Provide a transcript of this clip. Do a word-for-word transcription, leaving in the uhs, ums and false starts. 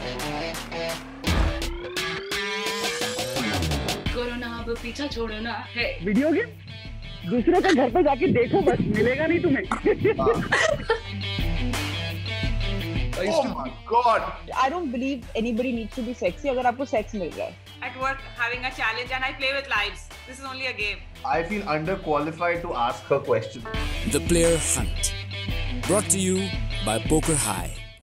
करो ना अब पीछा छोड़ो ना है वीडियो गेम दूसरों के घर पे जाके देखो बस, मिलेगा नहीं तुम्हें। Oh my God! I don't believe anybody needs to be sexy अगर आपको sex मिल रहा है. At work, having a challenge, and I play with lives. This is only a game. I feel underqualified to ask her questions. The Player Hunt. Brought to you by Poker High.